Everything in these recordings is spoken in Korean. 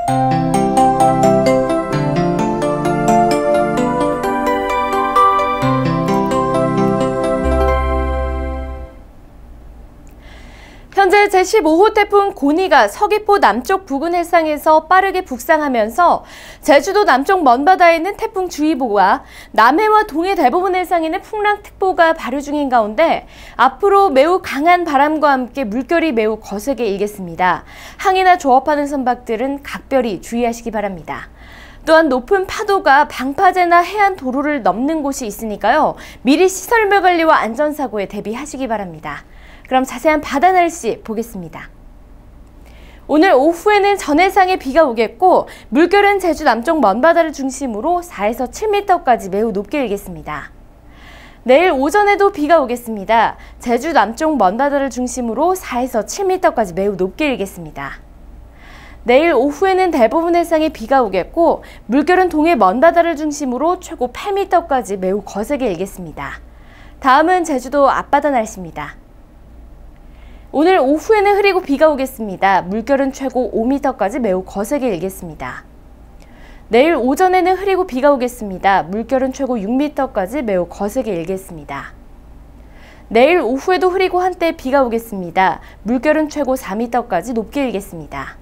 현재 제15호 태풍 고니가 서귀포 남쪽 부근 해상에서 빠르게 북상하면서 제주도 남쪽 먼바다에 있는 태풍주의보와 남해와 동해 대부분 해상에는 풍랑특보가 발효 중인 가운데 앞으로 매우 강한 바람과 함께 물결이 매우 거세게 일겠습니다. 항해나 조업하는 선박들은 각별히 주의하시기 바랍니다. 또한 높은 파도가 방파제나 해안 도로를 넘는 곳이 있으니까요. 미리 시설물 관리와 안전사고에 대비하시기 바랍니다. 그럼 자세한 바다 날씨 보겠습니다. 오늘 오후에는 전해상에 비가 오겠고 물결은 제주 남쪽 먼바다를 중심으로 4에서 7m까지 매우 높게 일겠습니다. 내일 오전에도 비가 오겠습니다. 제주 남쪽 먼바다를 중심으로 4에서 7m까지 매우 높게 일겠습니다. 내일 오후에는 대부분 해상에 비가 오겠고 물결은 동해 먼바다를 중심으로 최고 8m까지 매우 거세게 일겠습니다. 다음은 제주도 앞바다 날씨입니다. 오늘 오후에는 흐리고 비가 오겠습니다. 물결은 최고 5m까지 매우 거세게 일겠습니다. 내일 오전에는 흐리고 비가 오겠습니다. 물결은 최고 6m까지 매우 거세게 일겠습니다. 내일 오후에도 흐리고 한때 비가 오겠습니다. 물결은 최고 4m까지 높게 일겠습니다.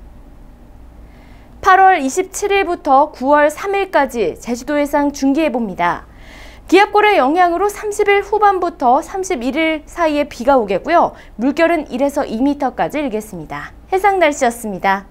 8월 27일부터 9월 3일까지 제주도 해상 중기예보입니다. 기압골의 영향으로 30일 후반부터 31일 사이에 비가 오겠고요. 물결은 1에서 2m까지 일겠습니다. 해상 날씨였습니다.